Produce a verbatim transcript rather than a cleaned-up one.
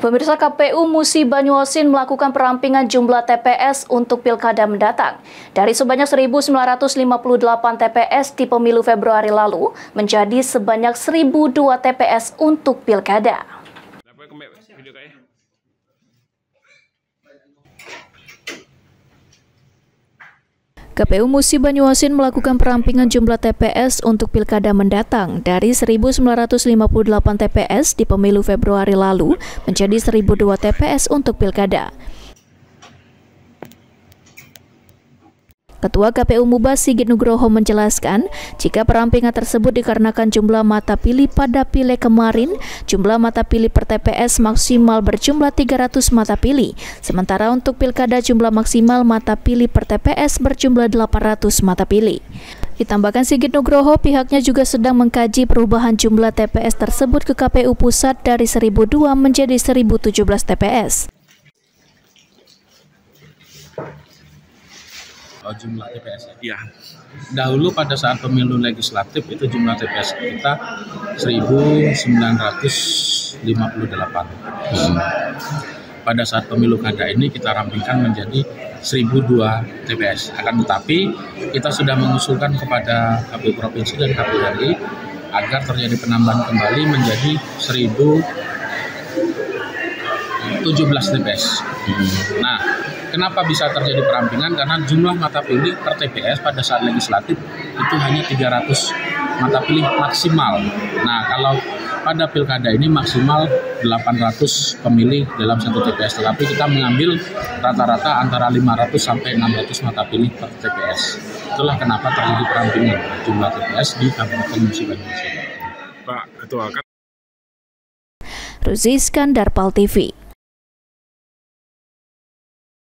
Pemirsa, K P U Musi Banyuasin melakukan perampingan jumlah T P S untuk pilkada mendatang. Dari sebanyak seribu sembilan ratus lima puluh delapan T P S di pemilu Februari lalu, menjadi sebanyak seribu dua T P S untuk pilkada. K P U Musi Banyuasin melakukan perampingan jumlah T P S untuk pilkada mendatang dari seribu sembilan ratus lima puluh delapan T P S di pemilu Februari lalu menjadi seribu dua T P S untuk pilkada. Ketua K P U Mubas Sigit Nugroho menjelaskan, jika perampingan tersebut dikarenakan jumlah mata pilih pada pileg kemarin, jumlah mata pilih per T P S maksimal berjumlah tiga ratus mata pilih, sementara untuk pilkada jumlah maksimal mata pilih per T P S berjumlah delapan ratus mata pilih. Ditambahkan Sigit Nugroho, pihaknya juga sedang mengkaji perubahan jumlah T P S tersebut ke K P U Pusat dari seribu dua menjadi seribu tujuh belas T P S. Oh, jumlah T P S ya? Ya. Dahulu pada saat pemilu legislatif itu jumlah T P S kita seribu sembilan ratus lima puluh delapan. Hmm. Pada saat pemilu kada ini kita rampingkan menjadi seribu dua T P S. Akan tetapi kita sudah mengusulkan kepada K P U Provinsi dan K P U R I agar terjadi penambahan kembali menjadi seribu tujuh belas T P S. Hmm. Nah, kenapa bisa terjadi perampingan? Karena jumlah mata pilih per T P S pada saat legislatif itu hanya tiga ratus mata pilih maksimal. Nah, kalau pada pilkada ini maksimal delapan ratus pemilih dalam satu T P S. Tetapi kita mengambil rata-rata antara lima ratus sampai enam ratus mata pilih per T P S. Itulah kenapa terjadi perampingan jumlah T P S di Kabupaten Musi Banyuasin. Pak Ketua, kan Ruzi Iskandar, Pal T V.